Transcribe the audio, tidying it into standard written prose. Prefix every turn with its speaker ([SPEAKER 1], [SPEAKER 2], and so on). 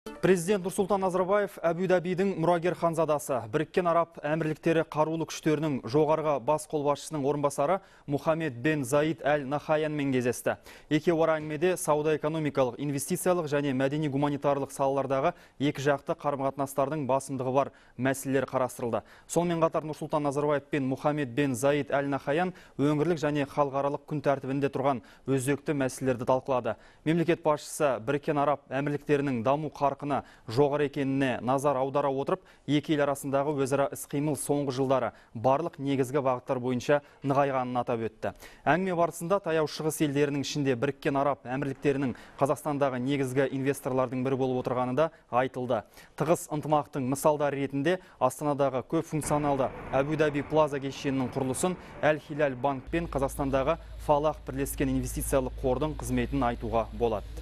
[SPEAKER 1] Президент Нұрсұлтан Назарбаев Әбу-Дабидің мұрагер ханзадасы, Біріккен Араб Әмірліктері қарулы күштерінің жоғарғы бас қолбасшысының орынбасары Мұхаммед бен Заид әл-Нахаянмен кездесті. Екеуара әңгімеде сауда-экономикалық, инвестициялық және мәдени-гуманитарлық салалардағы екі жақты қарым-қатынастардың басымдығы бар мәселелер қарастырылды. Сонымен қатар Нұрсұлтан Назарбаев пен Мұхаммед бен Заид әл-Нахаян өңірлік және халықаралық күн тәртібінде тұрған өзекті мәселелерді талқылады. Мемлекет басшысы Біріккен Араб Әмірліктерінің даму қарқыны жоғары екеніне назар аудара отырып, екі ел арасындағы өзара іс-қимыл соңғы жылдары барлық негізгі бағыттар бойынша нығайғанын атап өтті. Әңгіме барысында таяу шығыс елдерінің ішінде Біріккен Араб Әмірліктерінің Қазақстандағы негізгі инвесторлардың бірі болып отырғаны да айтылды. Тығыз ынтымақтың мысалдары ретінде Астанадағы көп функционалды Әбу-Даби Плаза кешенінің құрылысын, Әл-Хилал банк пен Қазақстандағы Фалах бірлескен инвестициялық қордың қызметін айтуға болады.